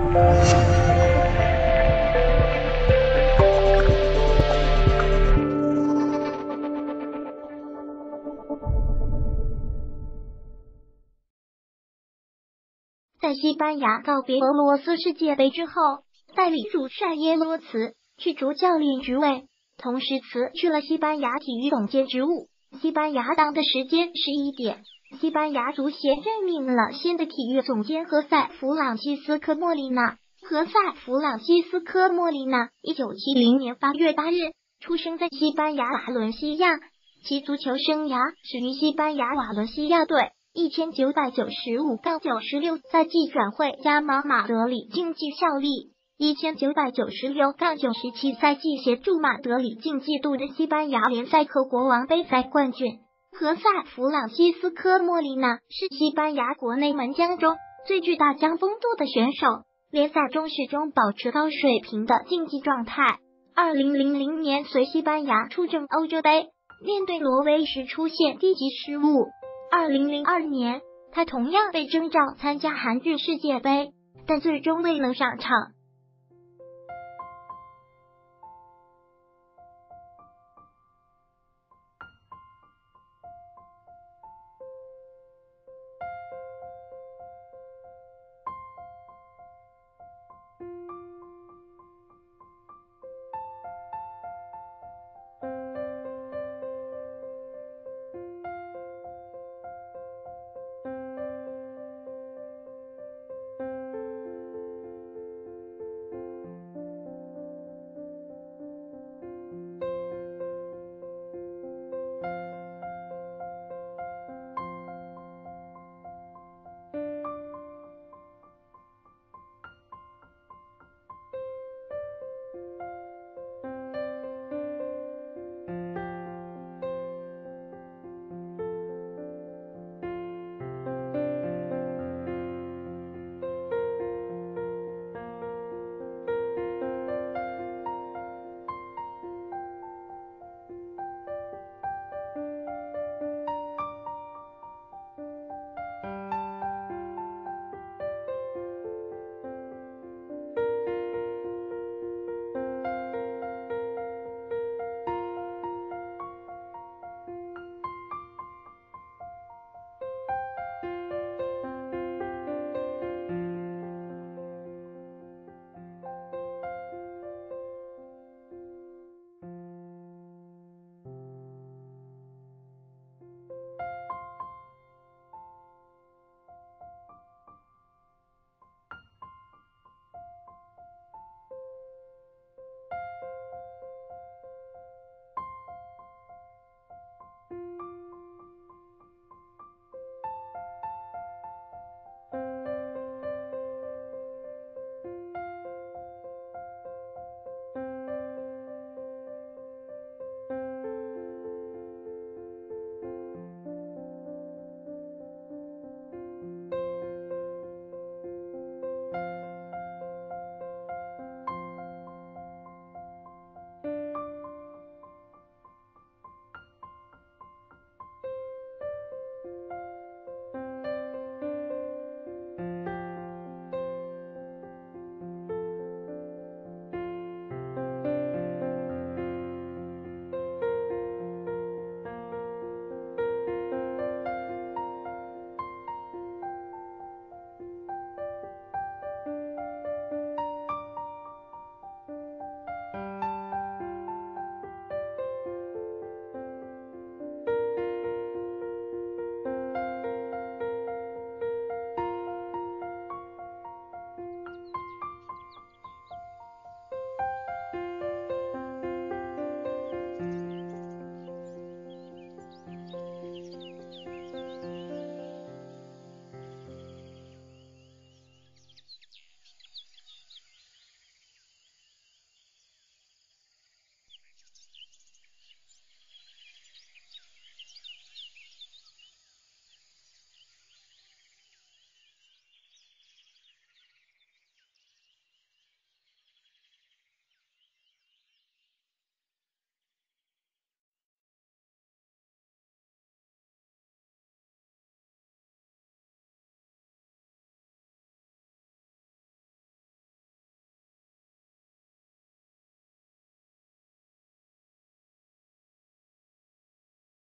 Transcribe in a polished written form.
在西班牙告别俄罗斯世界杯之后，代理主帅耶罗辞去主教练职位，同时辞去了西班牙体育总监职务。西班牙当的时间11点，西班牙足协任命了新的体育总监何塞·弗朗西斯科·莫里纳。何塞·弗朗西斯科·莫里纳1970年8月8日出生在西班牙瓦伦西亚，其足球生涯始于西班牙瓦伦西亚队。1995-96赛季转会加盟马德里竞技效力，1996-97赛季协助马德里竞技夺得西班牙联赛和国王杯赛冠军。何塞·弗朗西斯科·莫里纳是西班牙国内门将中最具大将风度的选手，联赛中始终保持高水平的竞技状态。2000年随西班牙出征欧洲杯，面对挪威时出现低级失误。2002年，他同样被征召参加韩日世界杯，但最终未能上场。